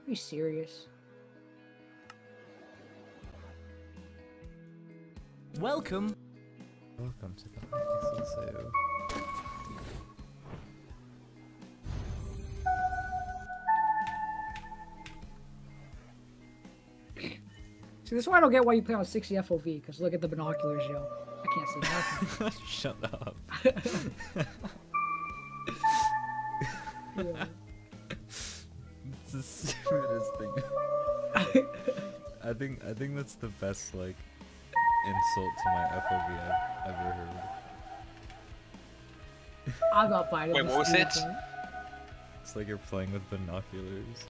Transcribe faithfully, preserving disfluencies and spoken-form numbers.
you serious? Welcome. Welcome to the Hypixel Zoo. See, this is why I don't get why you play on sixty F O V, because look at the binoculars, yo. I can't see nothing. Shut up. Yeah. It's the stupidest thing. I think I think that's the best like insult to my F O V I've ever heard. I'm not finding Wait, this what was it? stupid. It's like you're playing with binoculars.